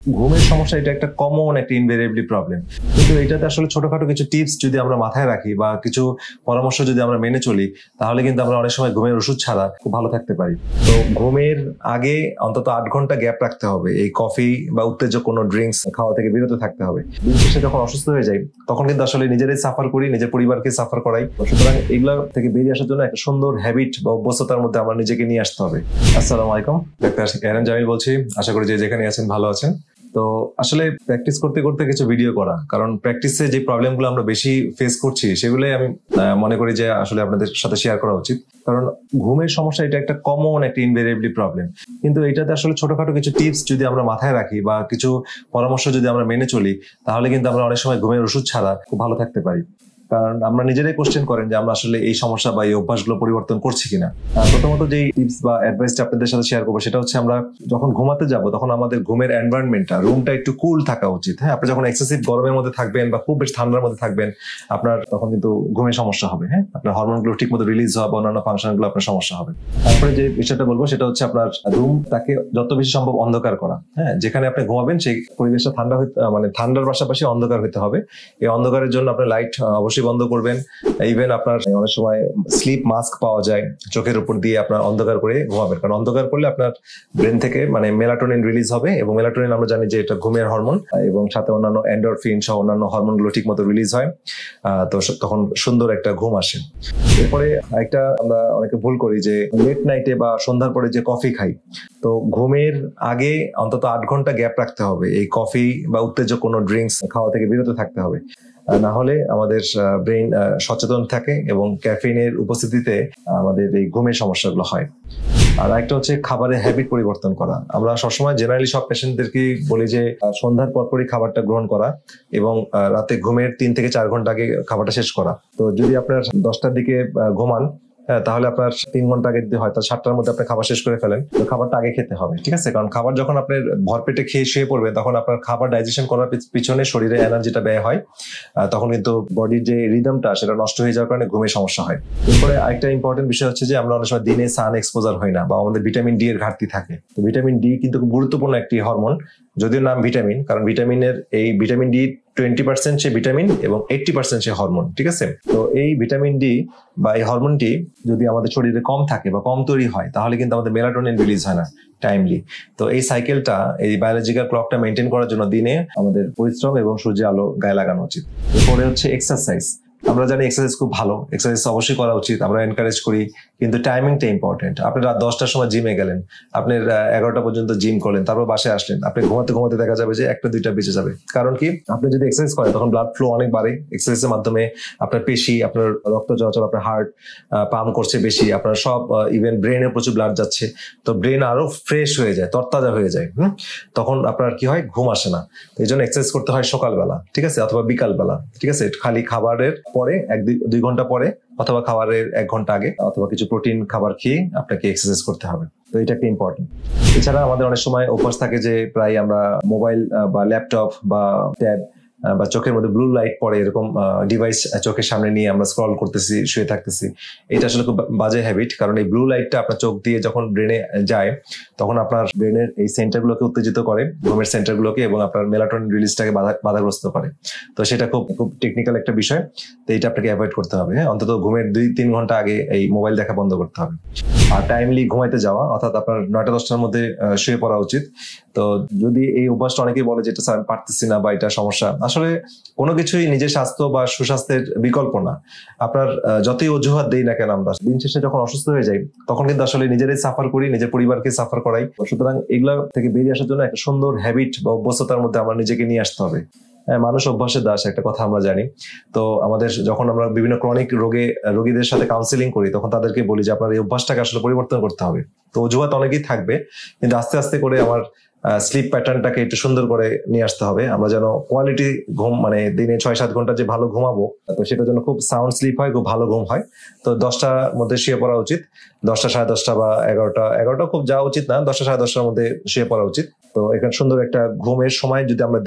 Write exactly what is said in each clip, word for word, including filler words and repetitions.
ঘুমের সমস্যা এটা একটা কমন একটা ইনভেরিয়েবলি প্রবলেম, কিন্তু এটাতে আসলে ছোটখাটো কিছু টিপস যদি আমরা মাথায় রাখি বা কিছু পরামর্শ যদি আমরা মেনে চলি, তাহলে কিন্তু আমরা অনেক সময় ঘুমের ওষুধ ছাড়া খুব ভালো থাকতে পারি। তো ঘুমের আগে অন্তত আট ঘন্টা গ্যাপ রাখতে হবে, এই কফি বা উত্তেজক কোনো ড্রিঙ্কস খাওয়া থেকে বিরত থাকতে হবে। দিন শেষে যখন অসুস্থ হয়ে যাই তখন কিন্তু আসলে নিজেরাই সাফার করি, নিজের পরিবারকে সাফার করাই। সুতরাং এগুলো থেকে বেরিয়ে আসার জন্য একটা সুন্দর হ্যাবিট বা অভ্যস্ততার মধ্যে আমরা নিজেকে নিয়ে আসতে হবে। আসসালামু আলাইকুম, ডাক্তার এরহান জামিল বলছি। আশা করি যে যেখানে আছেন ভালো আছেন। তো আসলে প্র্যাকটিস করতে করতে কিছু ভিডিও করা, কারণ প্র্যাকটিসে যে প্রবলেমগুলো আমরা বেশি ফেস করছি সেগুলোই আমি মনে করি যে আসলে আপনাদের সাথে শেয়ার করা উচিত। কারণ ঘুমের সমস্যা এটা একটা কমন একটা ইনভেরিয়েবলি প্রবলেম, কিন্তু এটাতে আসলে ছোটখাটো কিছু টিপস যদি আমরা মাথায় রাখি বা কিছু পরামর্শ যদি আমরা মেনে চলি, তাহলে কিন্তু আমরা অনেক সময় ঘুমের ওষুধ ছাড়া খুব ভালো থাকতে পারি। কারণ আমরা নিজেরাই কোশ্চেন করেন যে আমরা আসলে এই সমস্যা বা এই অভ্যাসগুলো পরিবর্তন করছি কিনা। প্রথমত যে টিপস বা অ্যাডভাইসটা আপনাদের সাথে শেয়ার করবো সেটা হচ্ছে, আমরা যখন ঘুমাতে যাব তখন আমাদের ঘুমের এনভায়রনমেন্টটা, রুমটা একটু কুল থাকা উচিত। হ্যাঁ, আপনি যখন এক্সেসিভ গরমের মধ্যে থাকবেন বা খুব বেশি ঠান্ডার মধ্যে থাকবেন, আপনার তখন কিন্তু ঘুমের সমস্যা হবে। হ্যাঁ, আপনার হরমোনগুলো ঠিক মতো রিলিজ হওয়া বা অন্যান্য ফাংশনগুলো আপনার সমস্যা হবে। তারপরে যে বিষয়টা বলবো সেটা হচ্ছে আপনার রুমটাকে যত বেশি সম্ভব অন্ধকার করা। হ্যাঁ, যেখানে আপনি ঘুমাবেন সেই পরিবেশটা ঠান্ডা হইতে মানে ঠান্ডার পাশাপাশি অন্ধকার হতে হবে। এই অন্ধকারের জন্য আপনি লাইট অবশ্যই বন্ধ করবেন। ইভেন আপনার অনেক সময় স্লিপ মাস্ক পাওয়া যায়, চোখের উপর দিয়ে আপনার অন্ধকার করে ঘুমাবেন। কারণ অন্ধকার করলে আপনার ব্রেন থেকে মানে মেলাটোনিন রিলিজ হবে, এবং মেলাটোনিন আমরা জানি যে এটা ঘুমের হরমোন, এবং সাথে অন্যান্য এন্ডোরফিন সহ অন্যান্য হরমোনগুলো ঠিক মতো রিলিজ হয়। তো তখন সুন্দর একটা ঘুম আসে। এরপরে একটা আমরা অনেকে ভুল করি যে লেট নাইটে বা সন্ধ্যার পরে যে কফি খাই। তো ঘুমের আগে অন্তত আট ঘন্টা গ্যাপ রাখতে হবে, এই কফি বা উত্তেজক কোনো ড্রিঙ্কস খাওয়া থেকে বিরত থাকতে হবে। না হলে আমাদের ব্রেন সচেতন থাকে এবং ক্যাফেইনের উপস্থিতিতে আমাদের এই ঘুমের সমস্যাগুলো হয়। আর একটা হচ্ছে খাবারের হ্যাবিট পরিবর্তন করা। আমরা সবসময় জেনারেলি সব পেশেন্টদেরকে বলি যে সন্ধ্যার পরপরই খাবারটা গ্রহণ করা এবং রাতে ঘুমের তিন থেকে চার ঘন্টা আগে খাবারটা শেষ করা। তো যদি আপনার দশটার দিকে ঘুমান, হ্যাঁ, তাহলে আপনার তিন ঘন্টা আগে যদি হয় তাহলে সাতটার মধ্যে আপনি খাবার শেষ করে ফেলেন। তো খাবারটা আগে খেতে হবে, ঠিক আছে? কারণ খাবার যখন আপনার ভরপেটে খেয়ে শুয়ে পড়বে তখন আপনার খাবার ডাইজেশন করার পিছনে শরীরে এনার্জিটা ব্যয় হয়, তখন কিন্তু বডির যে রিদমটা সেটা নষ্ট হয়ে যাওয়ার কারণে ঘুমের সমস্যা হয়। এরপরে আরেকটা ইম্পর্টেন্ট বিষয় হচ্ছে যে আমরা অনেক সময় দিনে সান এক্সপোজার হই না বা আমাদের ভিটামিন ডি এর ঘাটতি থাকে। তো ভিটামিন ডি কিন্তু খুব গুরুত্বপূর্ণ একটি হরমোন, যদিও নাম ভিটামিন, কারণ ভিটামিনের এই ভিটামিন ডি টোয়েন্টি পার্সেন্ট সে ভিটামিন এবং এইটটি পার্সেন্ট সে হরমোন, ঠিক আছে? তো এই ভিটামিন ডি বা এই হরমোনটি যদি আমাদের শরীরে কম থাকে বা কম তৈরি হয়, তাহলে কিন্তু আমাদের মেলাটোনিন রিলিজ হয় না টাইমলি। তো এই সাইকেলটা, এই বায়োলজিক্যাল ক্লকটা মেনটেন করার জন্য দিনে আমাদের পরিশ্রম এবং সূর্যের আলো গায়ে লাগানো উচিত। এরপরে হচ্ছে এক্সারসাইজ। আমরা জানি এক্সারসাইজ খুব ভালো, এক্সারসাইজ অবশ্যই করা উচিত, আমরা এনকারেজ করি, কিন্তু টাইমিংটা ইম্পর্টেন্ট। আপনি রাত দশটার সময় জিমে গেলেন, আপনি এগারোটা পর্যন্ত জিম করলেন, তারপর বাসায় আসলেন, আপনি ঘুমাতে ঘুমাতে দেখা যাবে যে একটা দুইটা বেঁচে যাবে। কারণ কি, আপনি যদি এক্সারসাইজ করেন তখন ব্লাড ফ্লো অনেক বাড়ে। এক্সারসাইজের মাধ্যমে আপনার পেশি, আপনার রক্ত চলাচল, আপনার হার্ট পাম্প করছে বেশি, আপনার সব ইভেন ব্রেনে প্রচুর ব্লাড যাচ্ছে। তো ব্রেন আরো ফ্রেশ হয়ে যায়, তরতাজা হয়ে যায়। হম তখন আপনার কি হয়, ঘুম আসে না। এই জন্য এক্সারসাইজ করতে হয় সকালবেলা, ঠিক আছে, অথবা বিকালবেলা, ঠিক আছে? খালি খাবারের পরে এক দুই ঘন্টা পরে, অথবা খাবারের এক ঘন্টা আগে, অথবা কিছু প্রোটিন খাবার খেয়ে আপনাকে এক্সারসাইজ করতে হবে। তো এটা একটা ইম্পর্টেন্ট। এছাড়া আমাদের অনেক সময় অভ্যাস থাকে যে প্রায় আমরা মোবাইল বা ল্যাপটপ বা ট্যাব বা চোখের মধ্যে ব্লু লাইট পড়ে, এরকম ডিভাইস চোখের সামনে নিয়ে আমরা স্ক্রল করতেছি, শুয়ে থাকতেছি। এটা আসলে খুব বাজে হ্যাবিট, কারণ এই ব্লু লাইটটা আপনার চোখ দিয়ে যখন ব্রেনে যায় তখন আপনার ব্রেনের এই সেন্টারগুলোকে উত্তেজিত করে, ঘুমের সেন্টারগুলোকে, এবং আপনার মেলাটোনিন রিলিজটাকে বাধাগ্রস্ত করে। তো সেটা খুব খুব টেকনিক্যাল একটা বিষয়। তো এটা আপনাকে অ্যাভয়েড করতে হবে। হ্যাঁ, অন্তত ঘুমের দুই তিন ঘন্টা আগে এই মোবাইল দেখা বন্ধ করতে হবে। আর টাইমলি ঘুমাইতে যাওয়া, অর্থাৎ আপনার নয়টা দশটার মধ্যে শুয়ে পড়া উচিত। তো যদি এই অভ্যাসটা অনেকেই বলে যে এটা আমি পারতেছি না বা এটা সমস্যা, আসলে কোনো কিছুই নিজের স্বাস্থ্য বা সুস্বাস্থ্যের বিকল্প না। আপনার যতই অজুহাত দেই না কেন, আমরা দিন শেষে যখন অসুস্থ হয়ে যাই তখন কিন্তু আসলে নিজেরাই সাফার করি, নিজের পরিবারকে সাফার করাই। সুতরাং এগুলা থেকে বেরিয়ে আসার জন্য একটা সুন্দর হ্যাবিট বা অভ্যস্ততার মধ্যে আমরা নিজেকে নিয়ে আসতে হবে। মানুষ অভ্যাসের দাস, একটা কথা আমরা জানি। তো আমাদের যখন আমরা বিভিন্ন ক্রনিক রোগে রোগীদের সাথে কাউন্সিলিং করি তখন তাদেরকে বলি যে আপনার এই অভ্যাসটাকে আসলে পরিবর্তন করতে হবে। তো অজুহাত অনেকেই থাকবে, কিন্তু আস্তে আস্তে করে আমার স্লিপ প্যাটার্নটাকে একটু সুন্দর করে নিয়ে আসতে হবে। আমরা যেন কোয়ালিটি ঘুম, মানে দিনে ছয় সাত ঘন্টা যে ভালো ঘুমাবো, তো সেটার জন্য খুব সাউন্ড স্লিপ হয়, খুব ভালো ঘুম হয়। তো দশটার মধ্যে শুয়ে পড়া উচিত, দশটা সাড়ে দশটা বা এগারোটা এগারোটা খুব যাওয়া উচিত না, দশটা সাড়ে দশটার মধ্যে শুয়ে পড়া উচিত। তো এখানে সুন্দর একটা ঘুমের সময় যদি আমরা দেই,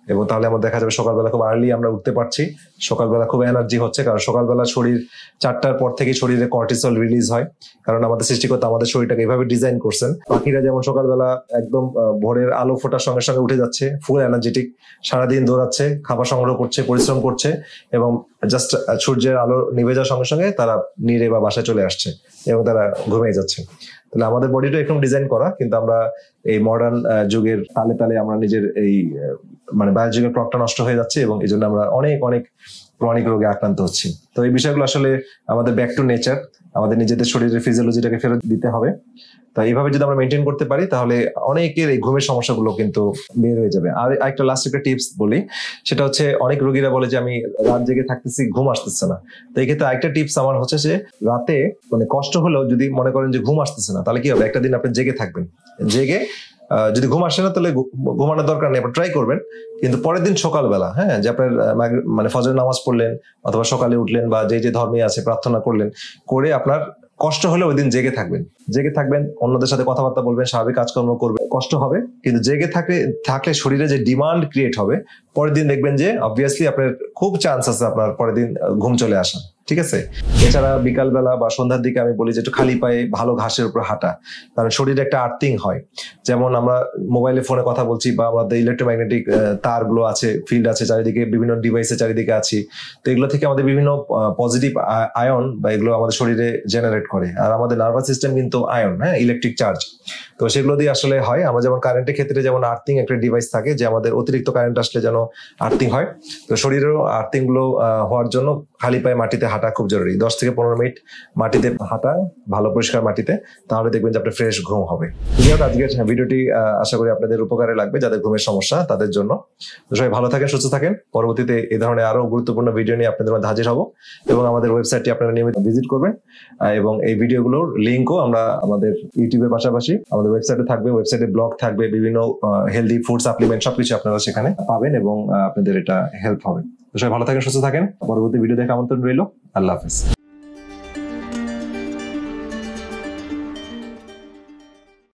এবং তাহলে আমরা দেখা যাবে সকালবেলা খুব আর্লি আমরা উঠতে পারছি, সকালবেলা খুব এনার্জি হচ্ছে, কারণ সকালবেলা শরীর চারটার পর থেকে শরীরে কর্টিসল রিলিজ হয়, কারণ আমাদের সৃষ্টিকর্তা আমাদের শরীরটাকে এভাবে ডিজাইন করছেন। পাখিরা যেমন সকালবেলা একদম ভোরের আলো ফোটার সঙ্গে সঙ্গে উঠে যাচ্ছে, ফুল এনার্জেটিক, সারাদিন দৌড়াচ্ছে, খাবার সংগ্রহ করছে, পরিশ্রম করছে, এবং জাস্ট সূর্যের আলো নিভে যাওয়ার সঙ্গে সঙ্গে তারা নিরে বা বাসায় চলে আসছে এবং তারা ঘুমিয়ে যাচ্ছে। তাহলে আমাদের বডিটা এরকম ডিজাইন করা, কিন্তু আমরা এই মডার্ন যুগের তালে তালে আমরা নিজের এই মানে বায়োলজিক্যাল ক্লকটা নষ্ট হয়ে যাচ্ছে, এবং এই জন্য আমরা অনেক অনেক ক্রনিক রোগে আক্রান্ত হচ্ছি। তো এই বিষয়গুলো আসলে আমাদের ব্যাক টু নেচার, আমাদের নিজেদের শরীরের ফিজিওলজিটাকে ফেরত দিতে হবে। তো এইভাবে যদি আমরা মেনটেন করতে পারি তাহলে অনেকের এই ঘুমের সমস্যাগুলো কিন্তু বের হয়ে যাবে। আর একটা লাস্ট একটা টিপস বলি, সেটা হচ্ছে অনেক রোগীরা বলে যে আমি রাত জেগে থাকতেছি, ঘুম আসতেছে না। তো এই ক্ষেত্রে আরেকটা টিপস আমার হচ্ছে যে রাতে মানে কষ্ট হলেও যদি মনে করেন যে ঘুম আসতেছে না, তাহলে কি হবে, একটা দিন আপনি জেগে থাকবেন, জেগে যদি ঘুম আসে না তাহলে ঘুমানোর দরকার নেই, আপনি ট্রাই করবেন, কিন্তু পরের দিন সকালবেলা হ্যাঁ যে আপনার মানে ফজর নামাজ পড়লেন অথবা সকালে উঠলেন বা যে যে ধর্মে আছে প্রার্থনা করলেন, করে আপনার কষ্ট হলে ওই দিন জেগে থাকবেন, জেগে থাকবেন, অন্যদের সাথে কথাবার্তা বলবেন, স্বাভাবিক কাজকর্ম করবেন, কষ্ট হবে কিন্তু জেগে থাকলে থাকলে শরীরে যে ডিমান্ড ক্রিয়েট হবে, পরের দিন দেখবেন যে অবভিয়াসলি আপনার খুব চান্স আছে আপনার পরের দিন ঘুম চলে আসা। ঠিক আছে। এছাড়া বিকালবেলা বা সন্ধ্যার দিকে আমি বলি যে একটু খালি পায়ে ভালো ঘাসের উপর হাঁটা, কারণ শরীরে একটা আর্থিং হয়। যেমন আমরা মোবাইলে ফোনে কথা বলছি বা আমাদের ইলেকট্রোম্যাগনেটিক তারগুলো আছে, ফিল্ড আছে চারিদিকে, বিভিন্ন ডিভাইসের চারিদিকে আছি, তো এগুলো থেকে আমাদের বিভিন্ন পজিটিভ আয়ন বা এগুলো আমাদের শরীরে জেনারেট করে। আর আমাদের নার্ভাস সিস্টেম কিন্তু আয়ন, হ্যাঁ ইলেকট্রিক চার্জ, তো সেগুলো দিয়ে আসলে হয়। আমরা যেমন কারেন্টের ক্ষেত্রে যেমন আর্থিং একটা ডিভাইস থাকে যে আমাদের অতিরিক্ত কারেন্ট আসলে যেন আর্থিং হয়, তো শরীরেরও আর্থিং গুলো হওয়ার জন্য খালি পায়ে মাটিতে হাঁটা খুব জরুরি। দশ থেকে পনেরো মিনিট মাটিতে হাঁটা, ভালো পরিষ্কার মাটিতে, তাহলে দেখবেন যে আপনার ফ্রেশ ঘুম হবে। আজকের ভিডিওটি আশা করি আপনাদের উপকারে লাগবে, যাদের ঘুমের সমস্যা তাদের জন্য। তো সবাই ভালো থাকেন, সুস্থ থাকেন। পরবর্তীতে এই ধরনের আরো গুরুত্বপূর্ণ ভিডিও নিয়ে আপনাদের মধ্যে হাজির হব, এবং আমাদের ওয়েবসাইটটি আপনারা নিয়মিত ভিজিট করবেন, এবং এই ভিডিওগুলোর লিঙ্কও আমরা আমাদের ইউটিউবের পাশাপাশি আমাদের ওয়েবসাইটে থাকবে, ওয়েবসাইটে ব্লগ থাকবে, বিভিন্ন হেলদি ফুড সাপ্লিমেন্ট সবকিছু আপনারা সেখানে পাবেন, এবং আপনাদের এটা হেল্প হবে। তো সবাই ভালো থাকেন, সুস্থ থাকেন। পরবর্তী ভিডিও দেখে আমন্ত্রণ রইল। আল্লাহ হাফেজ।